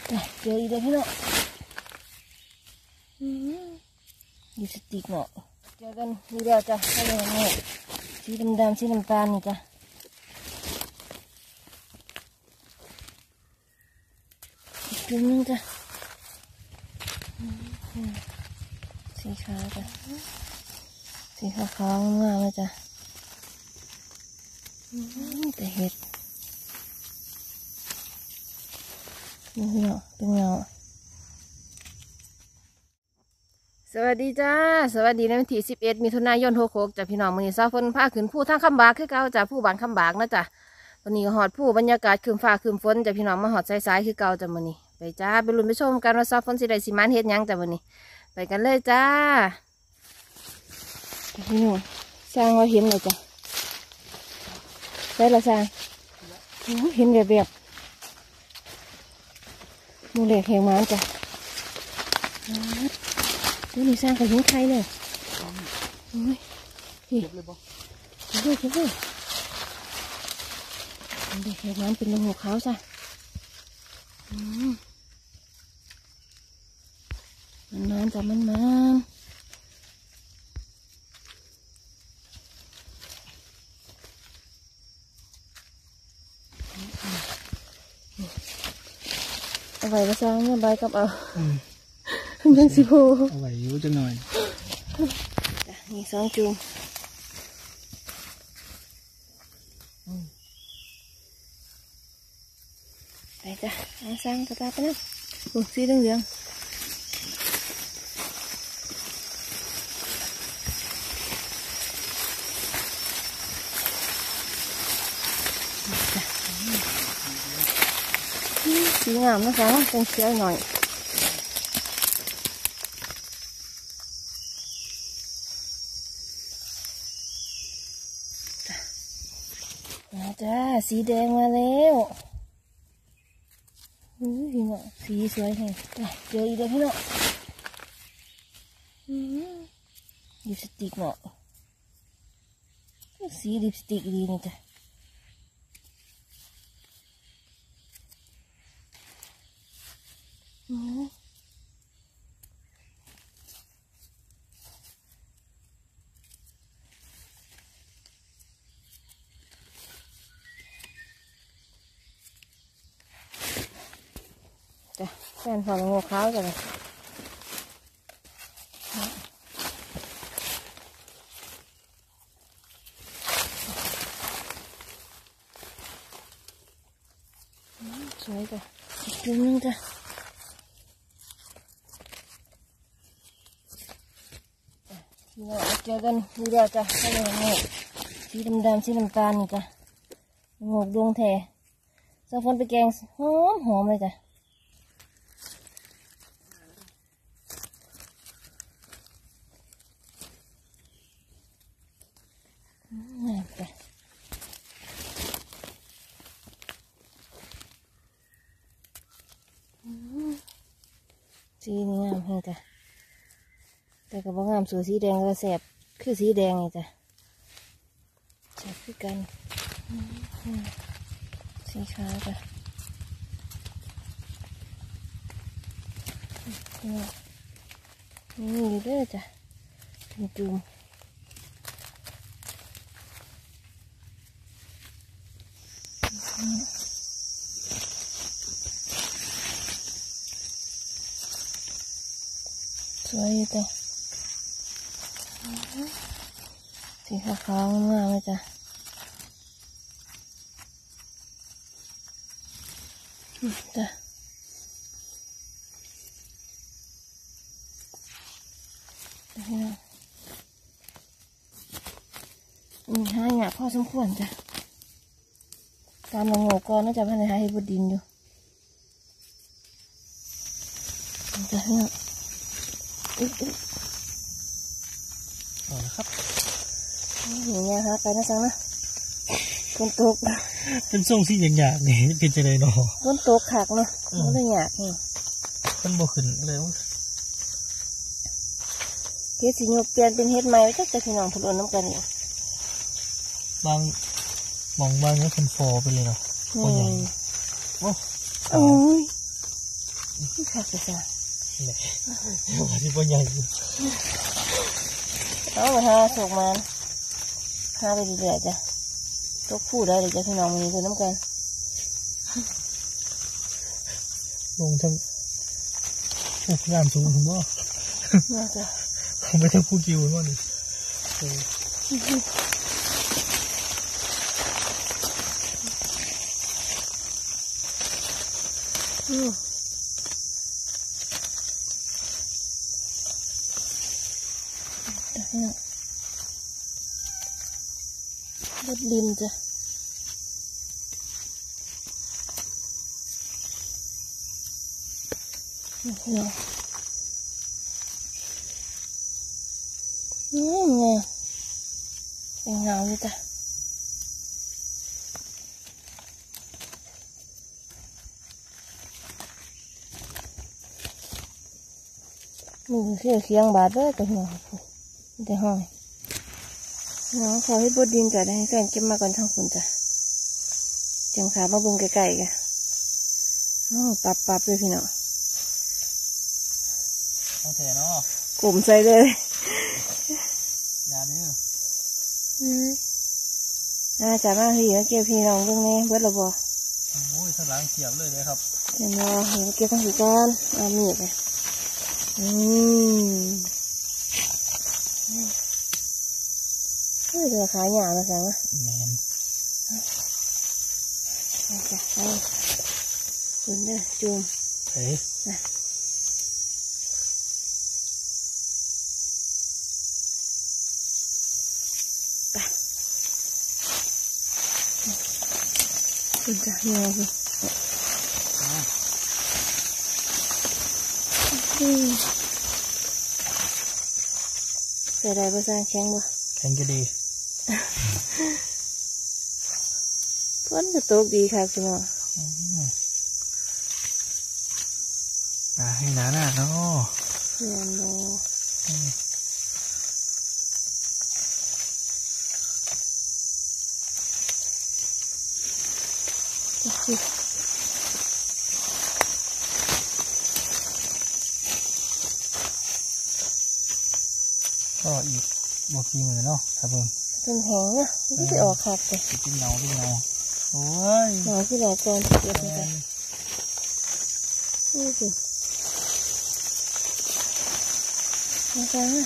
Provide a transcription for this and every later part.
เจออีกแล้วพี่น้องลิปสติกเนาะเจอกันนี่เดียวจ้ะให้เลยเนี่ยสีดำๆสีน้ำตาลนี่จ้ะอีกตัวนึงจ้ะสีขาวจ้ะสีขาวๆงามเลยจ้ะแต่เห็ดนี่เนาะเป็นเงาสวัสดีจ้าสวัสดีในวันที่11 มิถุนายน66จ้ะพี่น้องมื้อนี้สาวฝนพาขึ้นภูทางคำบากคือเก่าจ้ะภูบ้านคำบากนะจ้ะวันนี้หอดภูบรรยากาศครึ้มฟ้าครึ้มฝนจ้ะพี่น้องมาหอดสายๆคือเก่าจ้ะมื้อนี้ไปจ้าไปลุ้นไปชมกันว่าสาวฝนสิได้สิมานเฮ็ดหยังจ้ะมื้อนี้ไปกันเลยจ้าพี่น้องสร้างว่าเห็นเลยจ้ะได้ละสร้างเห็นแบบมูเหล็กแหงมันจ้ะตัวนี้สร้างกับหินไทยเลยโอ้ยเก็บเลยบ่เก็บเลยเด็กแหงมันเป็นหัวขาวจ้ะมันจ้ะมันเอาไว้มาสร้างเนี่ยใบกับเอายังสิโพเอาไว้อยู่จังหน่อยนี่สองจุ่มไปจ้ะเอาสร้างกระตาไปนะสีเหลืองสีงามนะคะเป็นเขียวหน่อยมาจ้าสีแดงมาแล้วพี่น้องสีสวยแห่งเจออีกแล้วพี่น้องลิปสติกเนาะสีลิปสติกดีนี่จ้ะจ้ะแฟนพอมันงูขาวจ้ะเลยสวยจ้ะอีกตัวนึงจ้ะเจอกันนี่เดียวจ้ะให้เลยงูสีดำๆสีน้ำตาลนี่จ้ะงูดวงแท้สาวฝนไปแกงหอมเลยจ้ะจ้ะสีนี่งามเฮงจ้ะแต่ก็บ่งามสวยสีแดงก็แสบคือสีแดงไงจ้ะแสบคือกันสีขาวจ้ะนี่เด้อจ้ะจุ่มสวยจ้ะสีขาวๆงามเลยจ้ะจ้ะหายากพอสมควรจ้ะตามลงโง่ก่อนน่าจะพันธุ์หายบดินอยู่จ้ะเอาละครับอย่างเงี้ยครับไปนะจังนะฝนตกเป็นทรงที่อย่างๆนี่เป็นจะเลยเนาะฝนตกขักเนาะมันเลยยากนี่มันบ่ขึ้นเลยเฮ็ดสีโยกเปลี่ยนเป็นเฮ็ดใหม่ก็จะพี่น้องผลน้ำกันอยู่บางมองบางก็เป็นฟอไปเลยเนาะโอ้ยโอ้ยค่ะจ้ะนี่ว่าที่บ่ใหญ่อยู่เอามาหาโศกมันหาไปเรื่อยๆจ้ะตกผู้ได้เลยจ้ะพี่น้องวันนี้ดูน้ำกันลงทั้งผู้พยายามสูงผมว่าน่าจะผมไปทั้งผู้กิวว่านี่รถดินจ้ะเนาะนี่ไงเป็นเงาอยู่จ้ะมือเคียงบาดเลยตัวหัวแต่ห้อยน้องขอให้บดดินจ้ะได้ให้แฟนเก็บมาก่อนทั้งคุณจ้ะจังขามาเบิ่งไกลๆกันปับเลยพี่น้องต้องแถเนาะกลุ่มใส่เลยยาเด้อจากมาพี่เก็บพี่น้องเบิ่งแม่เบิดและบ่โอ้ยข้างหลังเขียบเลยเลยครับเห็นบ่เห็นเก็บทั้งสี่ก้อนเอามีดไปเฮ้ยเดี๋ยวขายหยามาสั่งนะแมนจ้ะไปคุณเด้อจุ่มเฮ้ยคุณจ้ะเงาพี่เสียดายบ่สร้างแข็งบ่แข็งจะดีฝนก็ตกดีค่ะพี่น้องให้หนาหน้าเนาะเรียนบ่ก็อีกบวกกี่มือเนาะครับเพิ่งเป็นแหงนะไม่ได้ออกขาดเลยเป็นเงาโอ้ยหนาวที่ไหนก่อนเก็บไปจ้ะนี่สิมาจ้า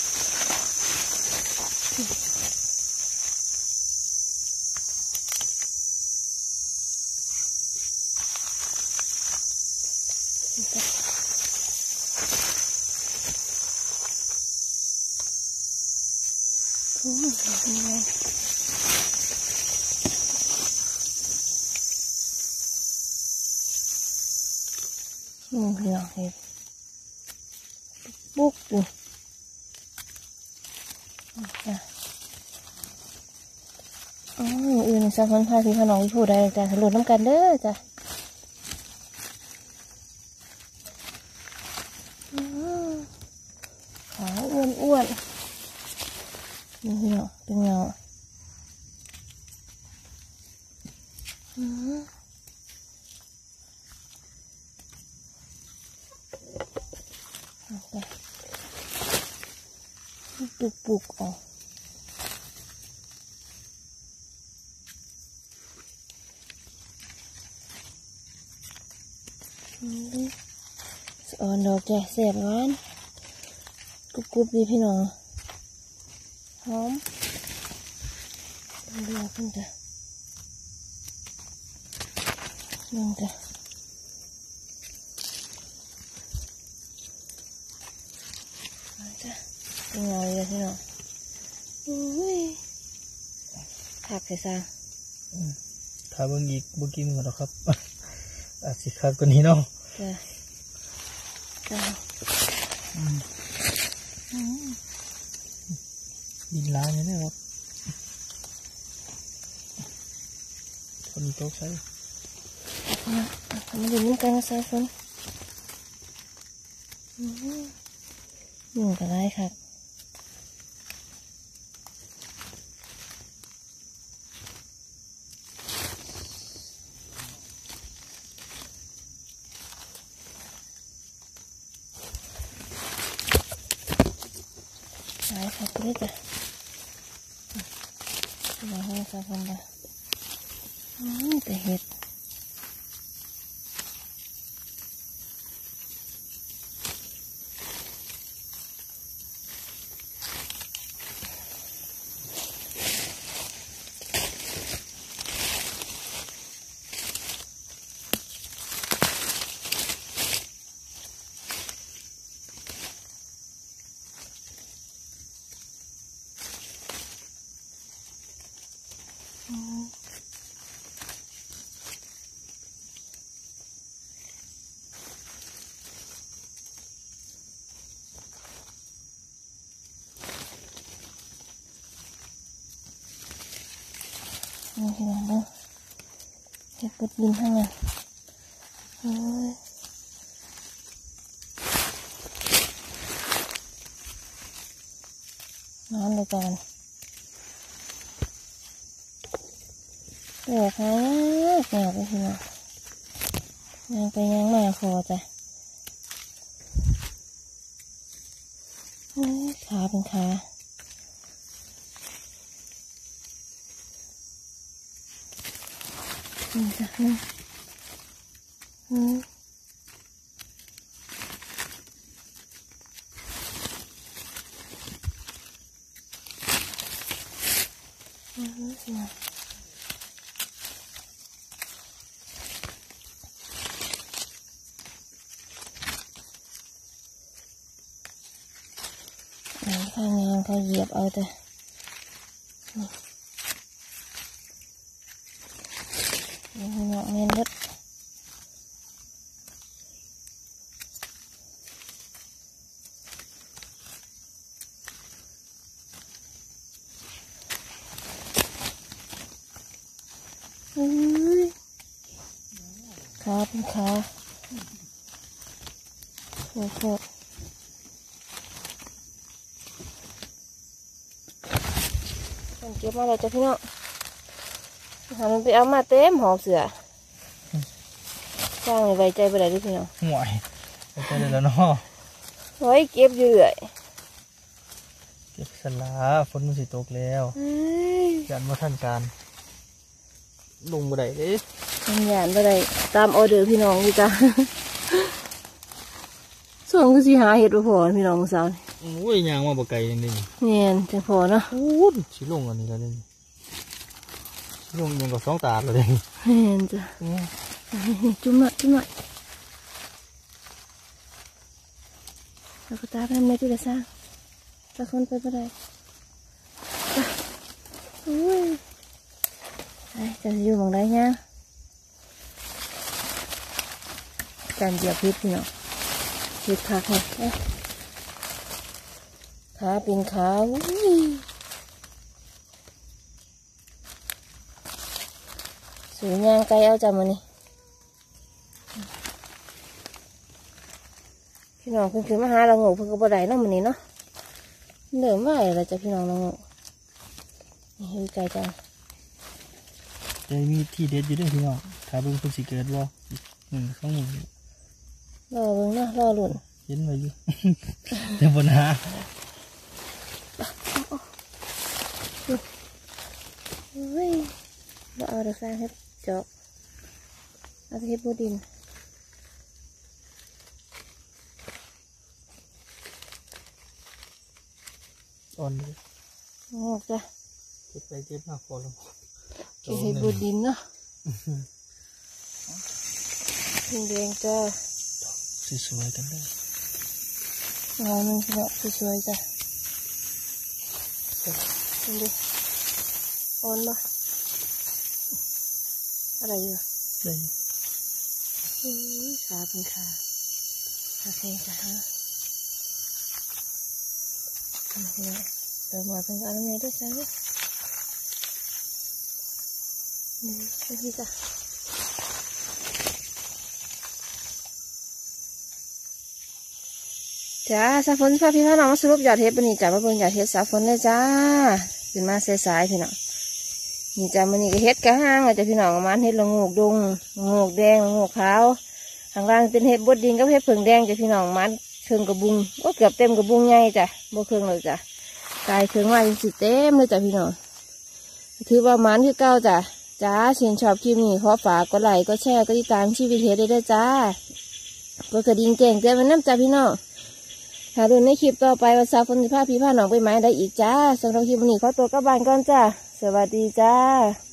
โอ้ยเป็นไงเรื่องเห็ดปุ๊กอยู่อื่นสักคนพาพี่พน้องไปพูดได้จ้ะสรุปน้ำกันเด้อจ้ะขาวอ้วนนี่เนาะเป็นเงาปุกออกอ่อนดอกแจ่เสียบหวานกรุบดีพี่น้องหอมเรียกขึ้นจ้ะลงจ้ะเป็นเงาเลยพี่น้องอุ้ยขับใส่ซางถ้าเบิ่งอีกบ่กี่มือหรอกครับ อาจสิคักกว่านี้เนาะจ้ะจ้ะดินลายนี่นะครับคนโต๊ะใส่มาดูน้ำกันนะสายฝนยุ่งกับไรครับค่ะตัวนี้จ้ะมาให้ซาฟันละแต่เห็ดนี่ที่ไหนบ้างเห็ดปุดดินข้างในนอนเลยกันเดี๋ยวเขาแก่ไปทีน่ะยังไปยังมาคอจ้ะขาเป็นขานี่จ้ะนี่ข้างงานเขาเหยียบเอาแต่นี่เนาะเงินรถขาเป็นขาโอ้โหเก็บมาเลยจ้ะพี่น้องหามันไปเอามาเต็มหอบเสือสร้างไว้ใจไปไหนดิพี่น้องห่วยไปเจอเลยแล้วเนาะไว้เก็บอยู่เรื่อยเก็บสลาฝนมันสิตกแล้วยันว่าท่านการลงบ่ได้เด้ทำงานไปได้ตามออเดอร์พี่น้องดีจ้ะส่วนคือสิหาเห็ดบ่พอพี่น้องสาวโอ้ยยางมาบ่ไกลยังนี่เนี่ยจะพอเนาะโอ้ยสิลงอันนี้แล้วนี่สิลงยังกับสองตาเลยเห็นจ้ะจุ่มหน่อยจุ่มหน่อยแล้วก็ตาไปทำในที่ละสร้างตะคนไปบ่ได้จ้ะอุ้ยไอ้จะอยู่หม้องใดเนี่ยการเหยียบพิษพี่น้องพิษขาแข็งขาเป็นขาสูงยางไกลเอาจำมานี่พี่น้องเพิ่งขึ้นมาหาละงูเพิ่งก็บ่ได้เนาะมันนี้เนาะเหนื่อยมากเลยจ้ะพี่น้องละงูนี่เห็นไกลจังแต่มีที่เด็ดอยู่ด้วยพี่น้องถ้าเบิ่งเพิ่นสิเกิดบ่2 มื้อรอเบิ่งเนาะรอหลุนเห็นไว้อยู่ แต่บ่หาเฮ้ยเราเอาแต่สร้างเฮ็ดจอกเอาแต่เฮ็ดบูดินอ่อนเลยงอกจ้ะเก็บไปเก็บมาพอแล้วเก็บเฮ็ดบูดินเนาะpinแดงจ้าสวยๆกันเลยงาหนึ่งเนาะสวยๆจ้ะดูดิอ่อนปะอะไรอยู่ได้ขาเป็นขาแข็งจ้ะฮะนี่เดี๋ยวมาเป็นอะไรไม่ได้ใช่ไหมนี่พี่จ้ะจ้าสาฝนพาพี่น้องมาสรุปยอดเห็ดปนี่จ้ามาเบิ่งยอดเห็ดสาฝนเลยจ้าขึ้นมาสายๆพี่น้องนี่จ้ามันนี่ก็เห็ดกระห้างจ้ะพี่น้องมันเห็ดละโงกดงละโงกแดงละโงกขาวข้างล่างเป็นเห็ดบดดินกับเห็ดผึ่งแดงจ้ะพี่น้องมันเครื่องกระบุงโอ้เกือบเต็มกระบุงใหญ่จ้ะบ่เครื่องเลยจ้ะกายเครื่องไม้สิเต็มเลยจ้ะพี่น้องถือว่ามันคือเก้าจ้ะจ้าชื่นชอบคลิปนี้ขอฝากกดไลค์กดแชร์กดติดตามชีวิตเฮ็ดได้ด้วยจ้ากดกระดิ่งแจ้งเตือนไว้น้ำจ้ะพี่น้องถ้าดูในคลิปต่อไปว่าสาวฝนสิพาพี่พาน้องไปไม้ได้อีกจ้าสำหรับคลิปนี้ขอตัวกลับบ้านก่อนจ้าสวัสดีจ้า